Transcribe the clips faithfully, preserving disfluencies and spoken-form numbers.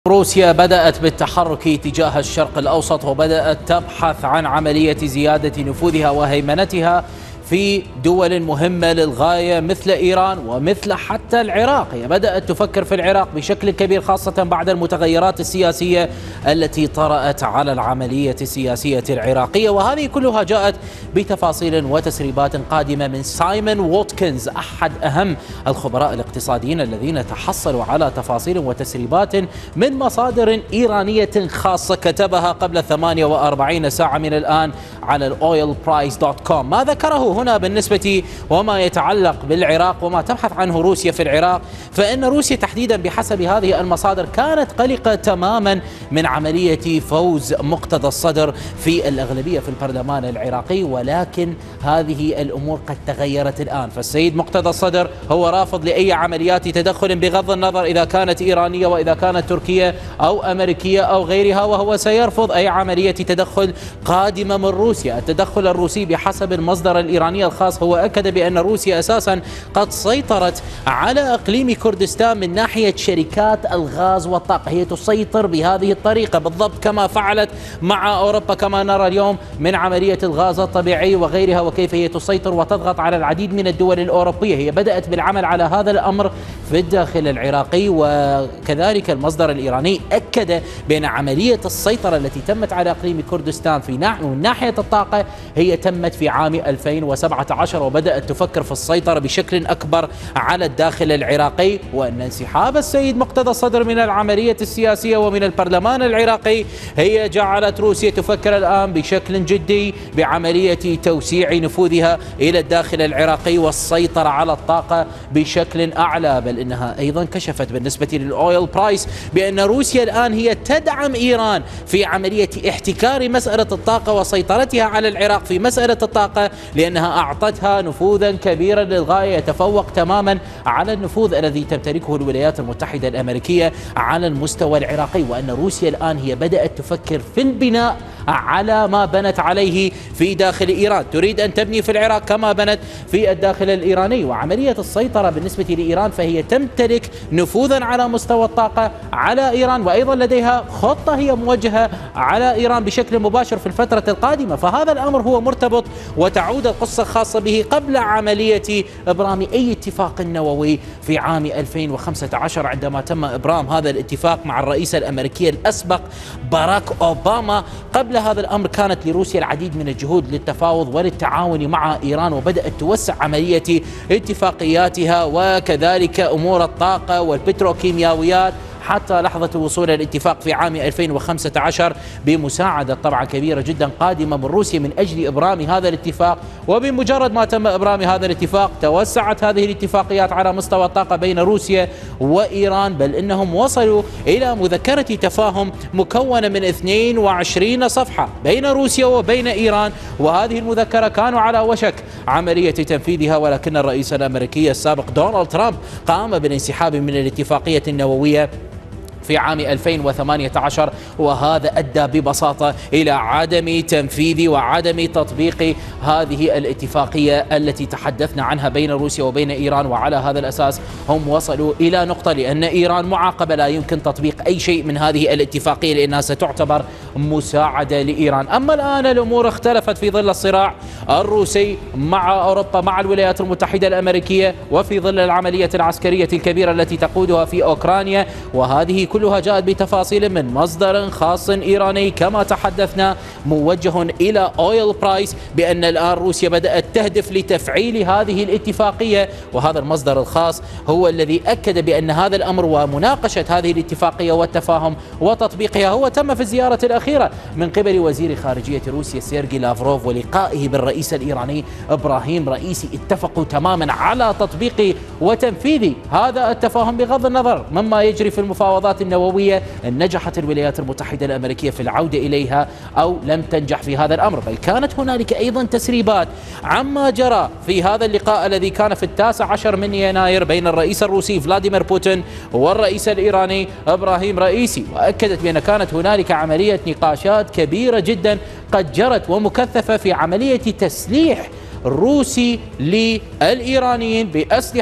روسيا بدأت بالتحرك تجاه الشرق الأوسط وبدأت تبحث عن عملية زيادة نفوذها وهيمنتها في دول مهمة للغاية مثل إيران ومثل حتى العراق. هي بدأت تفكر في العراق بشكل كبير خاصة بعد المتغيرات السياسية التي طرأت على العملية السياسية العراقية، وهذه كلها جاءت بتفاصيل وتسريبات قادمة من سايمون ووتكنز أحد أهم الخبراء الاقتصاديين الذين تحصلوا على تفاصيل وتسريبات من مصادر إيرانية خاصة كتبها قبل ثمانية وأربعين ساعة من الآن على الأويل برايس دوت كوم. ما ذكره هنا بالنسبة وما يتعلق بالعراق وما تبحث عنه روسيا في العراق، فإن روسيا تحديدا بحسب هذه المصادر كانت قلقة تماما من عملية فوز مقتدى الصدر في الأغلبية في البرلمان العراقي، ولكن هذه الأمور قد تغيرت الآن. فالسيد مقتدى الصدر هو رافض لأي عمليات تدخل بغض النظر إذا كانت إيرانية وإذا كانت تركية أو أمريكية أو غيرها، وهو سيرفض أي عملية تدخل قادمة من روسيا. التدخل الروسي بحسب المصدر الإيراني الخاص هو أكد بأن روسيا أساسا قد سيطرت على إقليم كردستان من ناحية شركات الغاز والطاقة. هي تسيطر بهذه الطريقة بالضبط كما فعلت مع أوروبا كما نرى اليوم من عملية الغاز الطبيعي وغيرها، وكيف هي تسيطر وتضغط على العديد من الدول الأوروبية. هي بدأت بالعمل على هذا الأمر في الداخل العراقي، وكذلك المصدر الإيراني أكد بأن عملية السيطرة التي تمت على إقليم كردستان في من ناحية الطاقة هي تمت في عام ألفين وسبعة عشر، وبدأت تفكر في السيطرة بشكل أكبر على الداخل العراقي، وأن انسحاب السيد مقتدى الصدر من العملية السياسية ومن البرلمان العراقي هي جعلت روسيا تفكر الآن بشكل جدي بعملية توسيع نفوذها إلى الداخل العراقي والسيطرة على الطاقة بشكل أعلى. بل إنها أيضا كشفت بالنسبة للأويل برايس بأن روسيا الآن هي تدعم إيران في عملية احتكار مسألة الطاقة وسيطرتها على العراق في مسألة الطاقة، لأنها أعطتها نفوذا كبيرا للغاية يتفوق تماما على النفوذ الذي تمتلكه الولايات المتحدة الأمريكية على المستوى العراقي. وأن روسيا الآن هي بدأت تفكر في البناء على ما بنت عليه في داخل إيران، تريد أن تبني في العراق كما بنت في الداخل الإيراني. وعملية السيطرة بالنسبة لإيران فهي تمتلك نفوذا على مستوى الطاقة على إيران، وأيضا لديها خطة هي موجهة على إيران بشكل مباشر في الفترة القادمة. فهذا الأمر هو مرتبط وتعود القصة الخاصة به قبل عملية إبرام أي اتفاق نووي في عام ألفين وخمسة عشر، عندما تم إبرام هذا الاتفاق مع الرئيس الأمريكي الأسبق باراك أوباما. قبل هذا الأمر كانت لروسيا العديد من الجهود للتفاوض وللتعاون مع إيران، وبدأت توسع عملية اتفاقياتها وكذلك أمور الطاقة والبتروكيماويات حتى لحظة وصول الاتفاق في عام ألفين وخمسة عشر بمساعدة طبعا كبيرة جدا قادمة من روسيا من أجل إبرام هذا الاتفاق. وبمجرد ما تم إبرام هذا الاتفاق توسعت هذه الاتفاقيات على مستوى الطاقة بين روسيا وإيران، بل إنهم وصلوا إلى مذكرة تفاهم مكونة من اثنين وعشرين صفحة بين روسيا وبين إيران، وهذه المذكرة كانوا على وشك عملية تنفيذها، ولكن الرئيس الأمريكي السابق دونالد ترامب قام بالانسحاب من الاتفاقية النووية في عام ألفين وثمانية عشر، وهذا أدى ببساطة إلى عدم تنفيذ وعدم تطبيق هذه الاتفاقية التي تحدثنا عنها بين روسيا وبين إيران. وعلى هذا الأساس هم وصلوا إلى نقطة، لأن إيران معاقبة لا يمكن تطبيق أي شيء من هذه الاتفاقية لأنها ستعتبر مساعدة لإيران. أما الآن الأمور اختلفت في ظل الصراع الروسي مع أوروبا مع الولايات المتحدة الأمريكية، وفي ظل العملية العسكرية الكبيرة التي تقودها في أوكرانيا، وهذه كلها جاءت بتفاصيل من مصدر خاص إيراني كما تحدثنا موجه إلى أويل برايس بأن الآن روسيا بدأت تهدف لتفعيل هذه الاتفاقية. وهذا المصدر الخاص هو الذي أكد بأن هذا الأمر ومناقشة هذه الاتفاقية والتفاهم وتطبيقها هو تم في الزيارة الأخيرة من قبل وزير خارجية روسيا سيرجي لافروف ولقائه بالرئيس الإيراني إبراهيم رئيسي. اتفقوا تماما على تطبيق وتنفيذ هذا التفاهم بغض النظر مما يجري في المفاوضات النووية إن نجحت الولايات المتحدة الأمريكية في العودة إليها أو لم تنجح في هذا الأمر. بل كانت هنالك أيضا تسريبات عما جرى في هذا اللقاء الذي كان في التاسع عشر من يناير بين الرئيس الروسي فلاديمير بوتين والرئيس الإيراني إبراهيم رئيسي، وأكدت بأن كانت هنالك عملية نقاشات كبيرة جدا قد جرت ومكثفة في عملية تسليح روسي للإيرانيين بأسلحة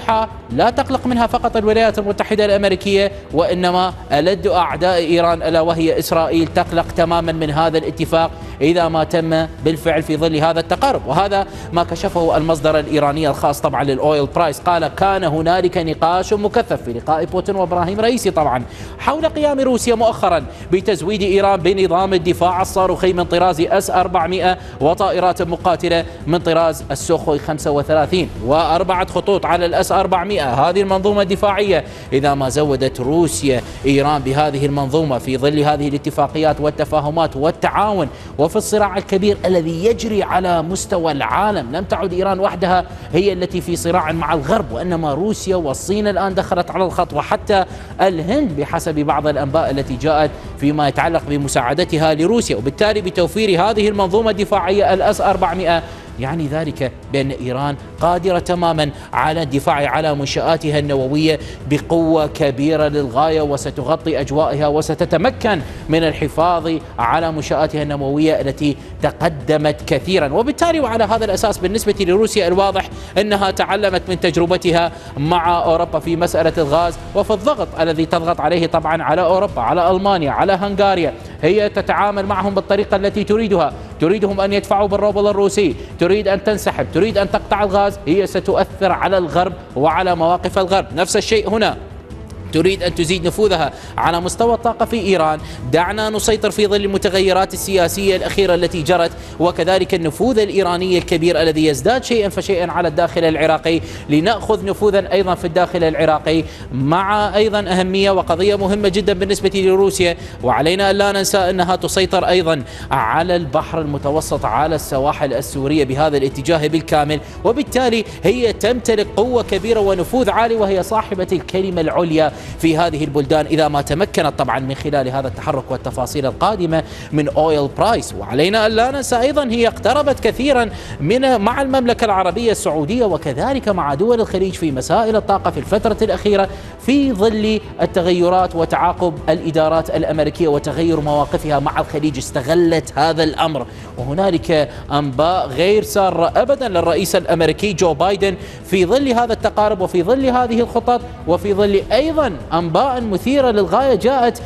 لا تقلق منها فقط الولايات المتحدة الأمريكية، وإنما ألد أعداء إيران ألا وهي إسرائيل تقلق تماما من هذا الاتفاق إذا ما تم بالفعل في ظل هذا التقارب. وهذا ما كشفه المصدر الإيراني الخاص طبعا للأويل برايس، قال كان هنالك نقاش مكثف في لقاء بوتين وإبراهيم رئيسي طبعا حول قيام روسيا مؤخرا بتزويد إيران بنظام الدفاع الصاروخي من طراز اس أربعمئة وطائرات مقاتلة من طراز السوخوي خمسة وثلاثين وأربعة خطوط على الاس أربعمئة. هذه المنظومة الدفاعية إذا ما زودت روسيا إيران بهذه المنظومة في ظل هذه الاتفاقيات والتفاهمات والتعاون وفي الصراع الكبير الذي يجري على مستوى العالم، لم تعد إيران وحدها هي التي في صراع مع الغرب، وإنما روسيا والصين الآن دخلت على الخط، وحتى الهند بحسب بعض الأنباء التي جاءت فيما يتعلق بمساعدتها لروسيا. وبالتالي بتوفير هذه المنظومة الدفاعية الاس أربعمئة يعني ذلك بأن إيران قادرة تماما على الدفاع على منشآتها النووية بقوة كبيرة للغاية، وستغطي أجوائها وستتمكن من الحفاظ على منشآتها النووية التي تقدمت كثيرا. وبالتالي وعلى هذا الأساس بالنسبة لروسيا الواضح أنها تعلمت من تجربتها مع أوروبا في مسألة الغاز وفي الضغط الذي تضغط عليه طبعا على أوروبا، على ألمانيا، على هنغاريا. هي تتعامل معهم بالطريقة التي تريدها، تريدهم أن يدفعوا بالروبل الروسي، تريد أن تنسحب، تريد أن تقطع الغاز، هي ستؤثر على الغرب وعلى مواقف الغرب. نفس الشيء هنا، تريد أن تزيد نفوذها على مستوى الطاقة في إيران. دعنا نسيطر في ظل المتغيرات السياسية الأخيرة التي جرت، وكذلك النفوذ الإيراني الكبير الذي يزداد شيئا فشيئا على الداخل العراقي، لنأخذ نفوذا أيضا في الداخل العراقي، مع أيضا أهمية وقضية مهمة جدا بالنسبة لروسيا. وعلينا أن لا ننسى أنها تسيطر أيضا على البحر المتوسط، على السواحل السورية بهذا الاتجاه بالكامل، وبالتالي هي تمتلك قوة كبيرة ونفوذ عالي، وهي صاحبة الكلمة العليا في هذه البلدان إذا ما تمكنت طبعا من خلال هذا التحرك والتفاصيل القادمة من أويل برايس. وعلينا أن لا ننسى أيضا هي اقتربت كثيرا من مع المملكة العربية السعودية وكذلك مع دول الخليج في مسائل الطاقة في الفترة الأخيرة في ظل التغيرات وتعاقب الإدارات الأمريكية وتغير مواقفها مع الخليج. استغلت هذا الأمر، وهنالك أنباء غير سارة أبدا للرئيس الأمريكي جو بايدن في ظل هذا التقارب وفي ظل هذه الخطط، وفي ظل أيضا أنباء مثيرة للغاية جاءت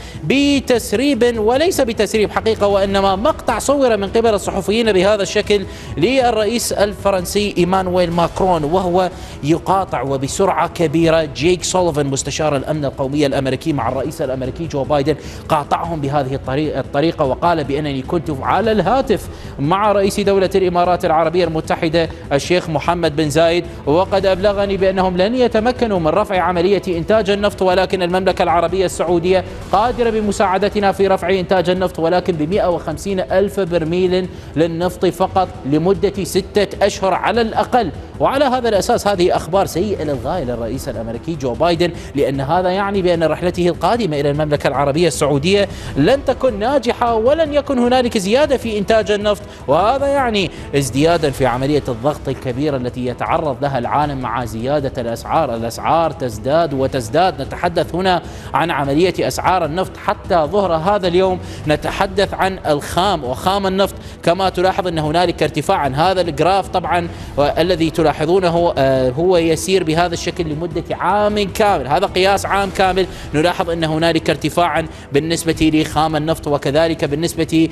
بتسريب وليس بتسريب حقيقة، وإنما مقطع صور من قبل الصحفيين بهذا الشكل للرئيس الفرنسي إيمانويل ماكرون، وهو يقاطع وبسرعة كبيرة جيك سوليفان مستشار الأمن القومي الأمريكي مع الرئيس الأمريكي جو بايدن. قاطعهم بهذه الطريقة وقال بأنني كنت على الهاتف مع رئيس دولة الإمارات العربية المتحدة الشيخ محمد بن زايد، وقد أبلغني بأنهم لن يتمكنوا من رفع عملية إنتاج النفط، ولكن المملكة العربية السعودية قادرة بمساعدتنا في رفع إنتاج النفط، ولكن بمئة وخمسين ألف برميل للنفط فقط لمدة ستة أشهر على الأقل. وعلى هذا الأساس هذه أخبار سيئة للغاية للرئيس الأمريكي جو بايدن، لأن هذا يعني بأن رحلته القادمة إلى المملكة العربية السعودية لن تكن ناجحة ولن يكن هنالك زيادة في إنتاج النفط، وهذا يعني ازديادا في عملية الضغط الكبيرة التي يتعرض لها العالم مع زيادة الأسعار. الأسعار تزداد وتزداد، نتحدث هنا عن عملية أسعار النفط حتى ظهر هذا اليوم نتحدث عن الخام وخام النفط. كما تلاحظ أن هنالك ارتفاعا، هذا الجراف طبعا الذي تلاحظونه هو يسير بهذا الشكل لمدة عام كامل، هذا قياس عام كامل. نلاحظ أن هنالك ارتفاعا بالنسبة لخام النفط وكذلك بالنسبة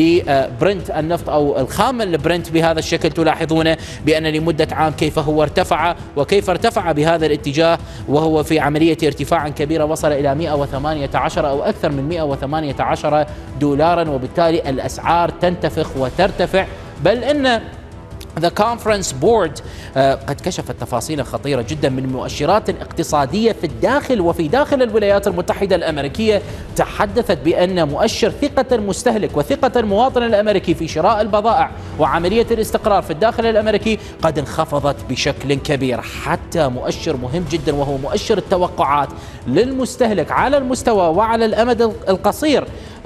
لبرنت النفط أو الخام البرنت بهذا الشكل. تلاحظون بأن لمدة عام كيف هو ارتفع وكيف ارتفع بهذا الاتجاه، وهو في عملية ارتفاع كبيرة وصل إلى مئة وثمانية عشر أو أكثر من مئة وثمانية عشر دولارا، وبالتالي الأسعار تنتفخ وترتفع. بل إن The Conference Board قد كشفت تفاصيل خطيرة جدا من مؤشرات اقتصادية في الداخل وفي داخل الولايات المتحدة الأمريكية، تحدثت بأن مؤشر ثقة المستهلك وثقة المواطن الأمريكي في شراء البضائع وعملية الاستقرار في الداخل الأمريكي قد انخفضت بشكل كبير، حتى مؤشر مهم جدا وهو مؤشر التوقعات للمستهلك على المستوى وعلى الأمد القصير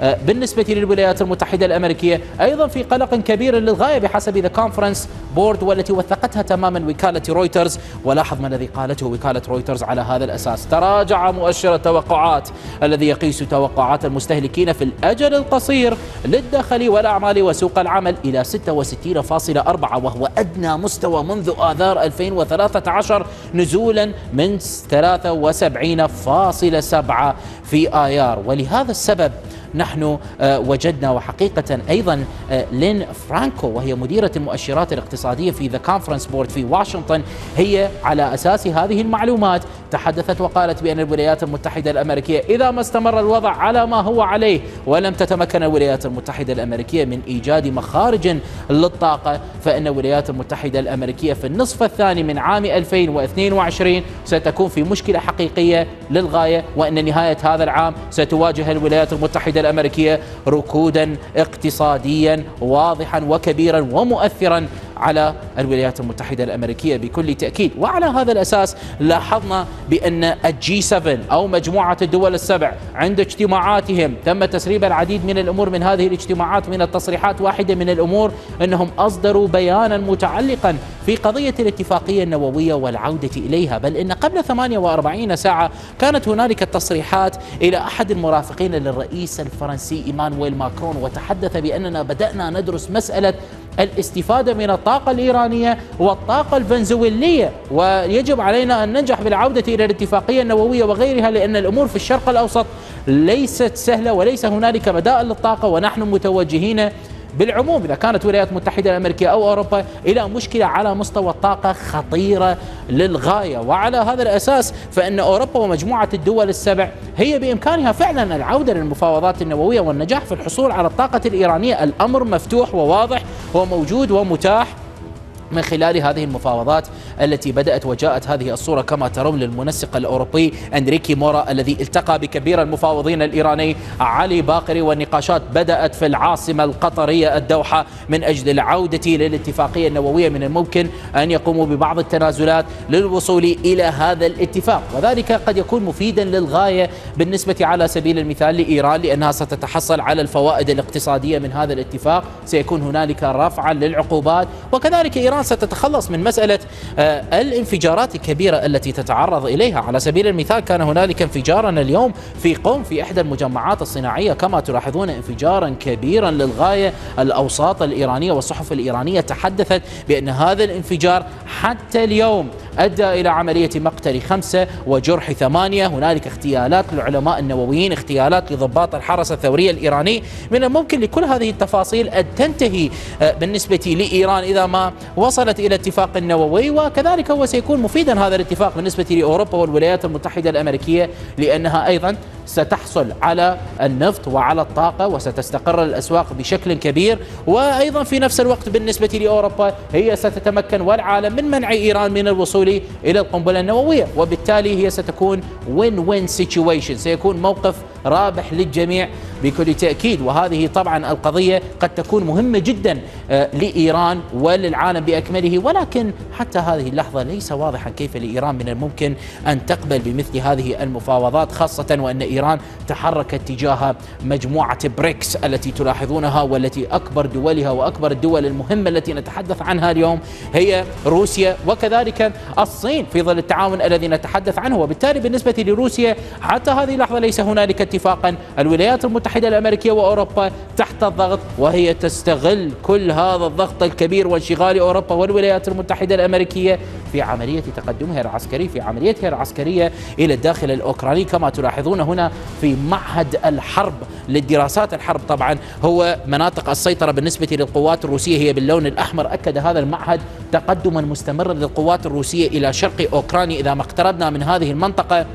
بالنسبة للولايات المتحدة الأمريكية أيضا في قلق كبير للغاية بحسب ذا كونفرنس بورد، والتي وثقتها تماما وكالة رويترز. ولاحظ ما الذي قالته وكالة رويترز على هذا الأساس: تراجع مؤشر التوقعات الذي يقيس توقعات المستهلكين في الأجل القصير للدخل والأعمال وسوق العمل إلى ستة وستين فاصلة أربعة، وهو أدنى مستوى منذ آذار ألفين وثلاثة عشر، نزولا من ثلاثة وسبعين فاصلة سبعة في آيار. ولهذا السبب نحن وجدنا، وحقيقة أيضا لين فرانكو وهي مديرة المؤشرات الاقتصادية في ذا كونفرنس بورد في واشنطن، هي على أساس هذه المعلومات تحدثت وقالت بأن الولايات المتحدة الأمريكية إذا ما استمر الوضع على ما هو عليه ولم تتمكن الولايات المتحدة الأمريكية من إيجاد مخارج للطاقة، فإن الولايات المتحدة الأمريكية في النصف الثاني من عام ألفين واثنين وعشرين ستكون في مشكلة حقيقية للغاية، وأن نهاية هذا العام ستواجه الولايات المتحدة الأمريكية ركودا اقتصاديا واضحا وكبيرا ومؤثرا على الولايات المتحدة الأمريكية بكل تأكيد. وعلى هذا الأساس لاحظنا بأن الجي سبعة أو مجموعة الدول السبع عند اجتماعاتهم تم تسريب العديد من الأمور من هذه الاجتماعات من التصريحات. واحدة من الأمور أنهم أصدروا بيانا متعلقا في قضية الاتفاقية النووية والعودة إليها، بل إن قبل ثمانية وأربعين ساعة كانت هنالك تصريحات إلى أحد المرافقين للرئيس الفرنسي إيمانويل ماكرون، وتحدث بأننا بدأنا ندرس مسألة الاستفادة من الطاقة الإيرانية والطاقة الفنزويلية، ويجب علينا أن ننجح بالعودة إلى الاتفاقية النووية وغيرها، لأن الأمور في الشرق الأوسط ليست سهلة وليس هنالك بدائل للطاقة، ونحن متوجهين بالعموم إذا كانت الولايات المتحدة الأمريكية أو أوروبا إلى مشكلة على مستوى الطاقة خطيرة للغاية. وعلى هذا الأساس فإن أوروبا ومجموعة الدول السبع هي بإمكانها فعلا العودة للمفاوضات النووية والنجاح في الحصول على الطاقة الإيرانية. الأمر مفتوح وواضح وموجود ومتاح من خلال هذه المفاوضات التي بدأت وجاءت هذه الصورة كما ترون للمنسق الأوروبي أنريكي مورا الذي التقى بكبير المفاوضين الإيراني علي باقري، والنقاشات بدأت في العاصمة القطرية الدوحة من أجل العودة للاتفاقية النووية. من الممكن أن يقوموا ببعض التنازلات للوصول إلى هذا الاتفاق، وذلك قد يكون مفيدا للغاية بالنسبة على سبيل المثال لإيران، لأنها ستتحصل على الفوائد الاقتصادية من هذا الاتفاق، سيكون هنالك رفعا للعقوبات، وكذلك إيران ستتخلص من مسألة آه الانفجارات الكبيرة التي تتعرض إليها. على سبيل المثال كان هنالك انفجارا اليوم في قم في إحدى المجمعات الصناعية، كما تلاحظون انفجارا كبيرا للغاية. الأوساط الإيرانية والصحف الإيرانية تحدثت بأن هذا الانفجار حتى اليوم أدى إلى عملية مقتل خمسة وجرح ثمانية. هنالك اغتيالات للعلماء النوويين، اغتيالات لضباط الحرس الثوري الإيراني. من الممكن لكل هذه التفاصيل أن تنتهي بالنسبة لإيران إذا ما وصلت إلى اتفاق نووي، وكذلك هو سيكون مفيدا هذا الاتفاق بالنسبة لأوروبا والولايات المتحدة الأمريكية، لأنها أيضا ستحصل على النفط وعلى الطاقة وستستقر الأسواق بشكل كبير. وأيضا في نفس الوقت بالنسبة لأوروبا هي ستتمكن والعالم من منع إيران من الوصول إلى القنبلة النووية، وبالتالي هي ستكون وين وين سيتويشن، سيكون موقف رابح للجميع بكل تأكيد. وهذه طبعا القضية قد تكون مهمة جدا لإيران وللعالم بأكمله، ولكن حتى هذه اللحظة ليس واضحا كيف لإيران من الممكن أن تقبل بمثل هذه المفاوضات، خاصة وأن إيران تحركت تجاه مجموعة بريكس التي تلاحظونها، والتي أكبر دولها وأكبر الدول المهمة التي نتحدث عنها اليوم هي روسيا وكذلك الصين في ظل التعاون الذي نتحدث عنه. وبالتالي بالنسبة لروسيا حتى هذه اللحظة ليس هنالك اتفاقا. الولايات المتحدة الأمريكية وأوروبا تحت الضغط، وهي تستغل كل هذا الضغط الكبير وانشغال أوروبا والولايات المتحدة الأمريكية في عملية تقدمها العسكري في عمليتها العسكرية إلى الداخل الأوكراني. كما تلاحظون هنا في معهد الحرب للدراسات الحرب، طبعا هو مناطق السيطرة بالنسبة للقوات الروسية هي باللون الأحمر. أكد هذا المعهد تقدما مستمرا للقوات الروسية إلى شرق أوكرانيا. إذا ما اقتربنا من هذه المنطقة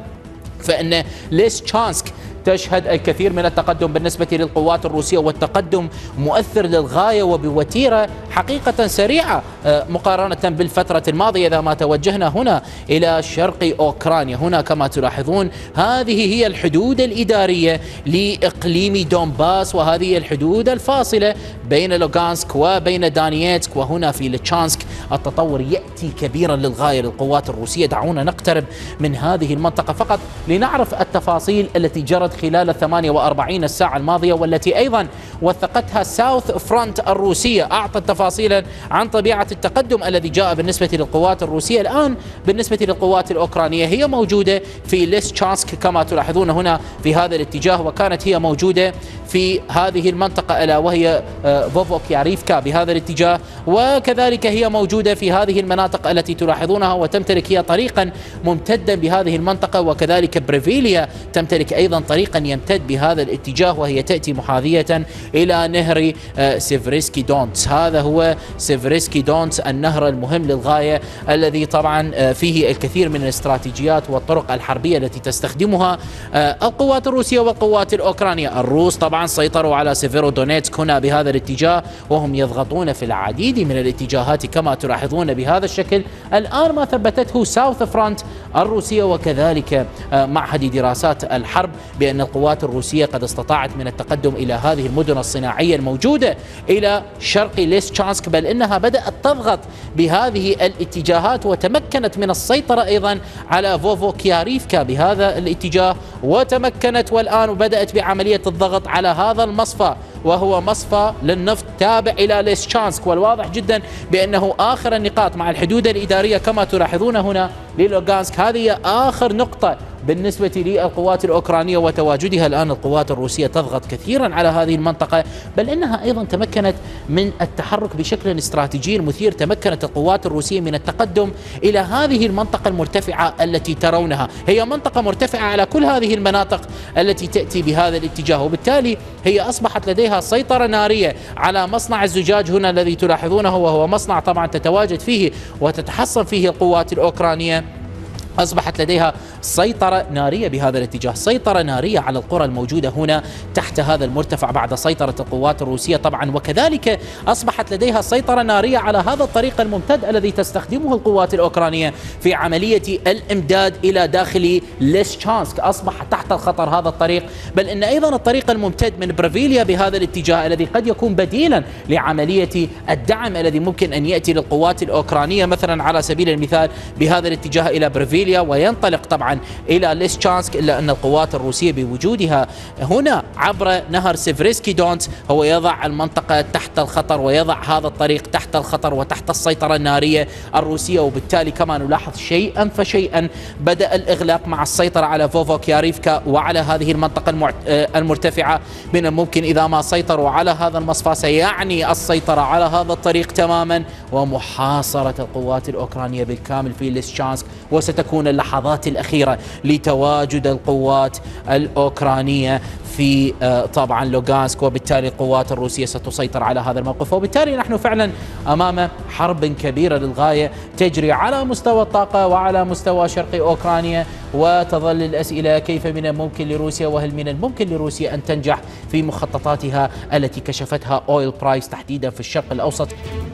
فإن ليسشانسك تشهد الكثير من التقدم بالنسبة للقوات الروسية، والتقدم مؤثر للغاية وبوتيرة حقيقة سريعة مقارنة بالفترة الماضية. إذا ما توجهنا هنا إلى شرق أوكرانيا، هنا كما تلاحظون هذه هي الحدود الإدارية لإقليم دونباس، وهذه الحدود الفاصلة بين لوغانسك وبين دانييتسك. وهنا في لتشانسك التطور يأتي كبيرا للغاية للقوات الروسية. دعونا نقترب من هذه المنطقة فقط لنعرف التفاصيل التي جرت صدرت خلال الثمانية وأربعين الساعة الماضية، والتي أيضا وثقتها ساوث فرونت الروسية، أعطت تفاصيلا عن طبيعة التقدم الذي جاء بالنسبة للقوات الروسية. الآن بالنسبة للقوات الأوكرانية هي موجودة في ليسشانسك كما تلاحظون هنا في هذا الاتجاه، وكانت هي موجودة في هذه المنطقة ألا وهي فوفوكياريفكا بهذا الاتجاه، وكذلك هي موجودة في هذه المناطق التي تلاحظونها، وتمتلك هي طريقا ممتدا بهذه المنطقة، وكذلك بريفيليا تمتلك أيضا طريقا يمتد بهذا الاتجاه، وهي تأتي محاذية إلى نهر سيفريسكي دونتس. هذا هو سيفريسكي دونتس، النهر المهم للغاية الذي طبعا فيه الكثير من الاستراتيجيات والطرق الحربية التي تستخدمها القوات الروسية والقوات الأوكرانية. الروس طبعا سيطروا على سيفيرودونيتسك هنا بهذا الاتجاه، وهم يضغطون في العديد من الاتجاهات كما تلاحظون بهذا الشكل. الآن ما ثبتته ساوث فرونت الروسية وكذلك معهد دراسات الحرب بأن القوات الروسية قد استطاعت من التقدم إلى هذه المدن الصناعية الموجودة إلى شرق ليسشانسك، بل إنها بدأت تضغط بهذه الاتجاهات وتمكنت من السيطرة أيضا على فوفوكياريفكا بهذا الاتجاه، وتمكنت والآن بدأت بعملية الضغط على هذا المصفى، وهو مصفى للنفط تابع إلى ليسشانسك. والواضح جدا بأنه آخر النقاط مع الحدود الإدارية كما تلاحظون هنا للوغانسك، هذه آخر نقطة بالنسبة للقوات الأوكرانية وتواجدها. الآن القوات الروسية تضغط كثيرا على هذه المنطقة، بل إنها أيضا تمكنت من التحرك بشكل استراتيجي مثير. تمكنت القوات الروسية من التقدم إلى هذه المنطقة المرتفعة التي ترونها، هي منطقة مرتفعة على كل هذه المناطق التي تأتي بهذا الاتجاه، وبالتالي هي أصبحت لديها سيطرة نارية على مصنع الزجاج هنا الذي تلاحظونه، وهو مصنع طبعا تتواجد فيه وتتحصن فيه القوات الأوكرانية. أصبحت لديها سيطرة نارية بهذا الاتجاه، سيطرة نارية على القرى الموجودة هنا تحت هذا المرتفع بعد سيطرة القوات الروسية طبعا، وكذلك أصبحت لديها سيطرة نارية على هذا الطريق الممتد الذي تستخدمه القوات الأوكرانية في عملية الإمداد إلى داخل ليسشانسك. أصبح تحت الخطر هذا الطريق، بل إن أيضا الطريق الممتد من بريفيليا بهذا الاتجاه الذي قد يكون بديلا لعملية الدعم الذي ممكن أن يأتي للقوات الأوكرانية مثلا على سبيل المثال بهذا الاتجاه إلى بريفيليا وينطلق طبعا إلى ليسشانسك، إلا أن القوات الروسية بوجودها هنا عبر نهر سيفريسكي دونتس هو يضع المنطقة تحت الخطر، ويضع هذا الطريق تحت الخطر وتحت السيطرة النارية الروسية. وبالتالي كما نلاحظ شيئا فشيئا بدأ الإغلاق مع السيطرة على فوفوكياريفكا وعلى هذه المنطقة المرتفعة. من الممكن إذا ما سيطروا على هذا المصفى سيعني السيطرة على هذا الطريق تماما ومحاصرة القوات الأوكرانية بالكامل في ليسشانسك، وستكون اللحظات الأخيرة لتواجد القوات الأوكرانية في طبعا لوغانسك، وبالتالي القوات الروسية ستسيطر على هذا الموقف. وبالتالي نحن فعلا أمام حرب كبيرة للغاية تجري على مستوى الطاقة وعلى مستوى شرق أوكرانيا، وتظل الأسئلة كيف من الممكن لروسيا وهل من الممكن لروسيا أن تنجح في مخططاتها التي كشفتها أويل برايس تحديدا في الشرق الأوسط.